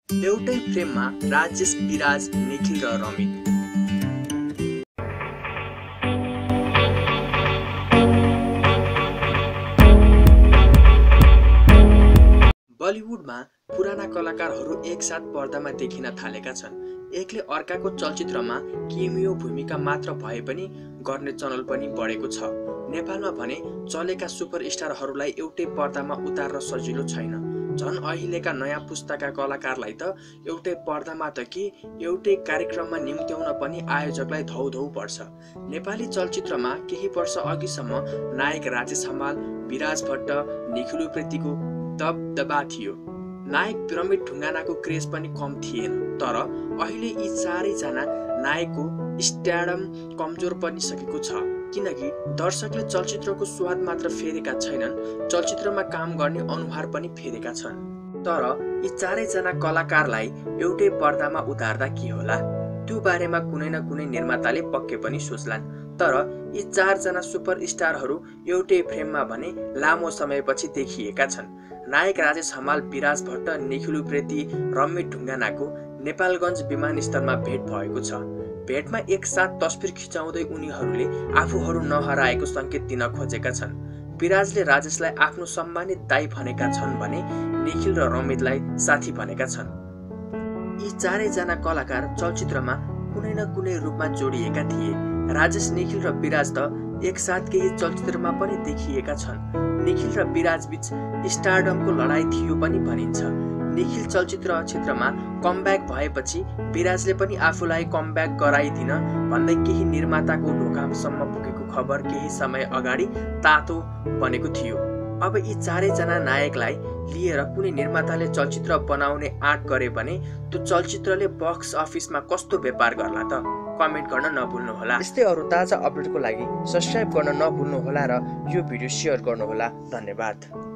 एउटै फ्रेममा राजेश, विराज, निखिल र रमित। बलिउडमा पुराना कलाकारहरू एकसाथ पर्दामा देखिन थालेका छन्। एकले अर्काको चलचित्रमा केमियो भूमिका मात्र भए पनि गर्ने चलन पनि बढेको छ। नेपालमा भने चलेका सुपरस्टारहरूलाई एउटै पर्दामा उतार्न सजिलो छैन। झन् अहिलेका नयाँ पुस्ताका कलाकारलाई त एउटै पर्दामा त कि एउटै कार्यक्रममा निम्त्याउन पनि आयोजकलाई धौधौ पर्छ। नेपाली चलचित्रमा केही वर्ष अघिसम्म नायक राजेश हमाल, विराज भट्ट, निखिल उप्रेतीको दबदबा थियो। नायक रमित ढुङ्गानाको क्रेज पनि कम थिएन। तर अहिले यी चारैजना नायकको स्ट्याडम कमजोर पनि सकेको छ, किनकि दर्शकले चलचित्रको स्वाद मात्र फेरेका छैनन्, चलचित्रमा काम गर्ने अनुहार पनि फेरेका छन्। तर यी चारैजना कलाकारलाई एउटै पर्दामा उतार्दा के होला, त्यो बारेमा कुनै न कुनै निर्माताले पक्कै पनि सोच्लान्। तर यी चारजना सुपरस्टारहरू एउटै फ्रेममा भने लामो समयपछि देखिएका छन्। नायक राजेश हमाल, विराज भट्ट, निखिल उप्रेती, रमित ढुङ्गानाको नेपालगञ्ज विमानस्थलमा भेट भएको छ। भेटमा एकसाथ तस्बिर खिचाउँदै उनीहरूले आफूहरू नहराएको सङ्केत दिन खोजेका छन्। विराजले राजेशलाई आफ्नो सम्मानित दाइ भनेका छन् भने निखिल र रमितलाई साथी भनेका छन्। यी चारैजना कलाकार चलचित्रमा कुनै न कुनै रूपमा जोडिएका थिए। राजेश, निखिल र विराज त एकसाथ केही चलचित्रमा पनि देखिएका छन्। निखिल र विराज बीच स्टारडमको लडाई थियो पनि भनिन्छ। निखिल चलचित्र क्षेत्रमा कमब्याक भएपछि विराजले पनि आफूलाई कमब्याक गराइदिन भन्दै केही निर्माताको ढोकासम्म पुगेको खबर केही समय अगाडि तातो बनेको थियो। अब यी चारैजना नायकलाई लिएर कुनै निर्माताले चलचित्र बनाउने आँट गरे भने त्यो चलचित्रले बक्स अफिसमा कस्तो व्यापार गर्ला त? कमेन्ट गर्न नभुल्नुहोला। यस्तै अरू ताजा अपडेटको लागि सब्स्क्राइब गर्न नभुल्नुहोला र यो भिडियो सेयर गर्नुहोला। धन्यवाद।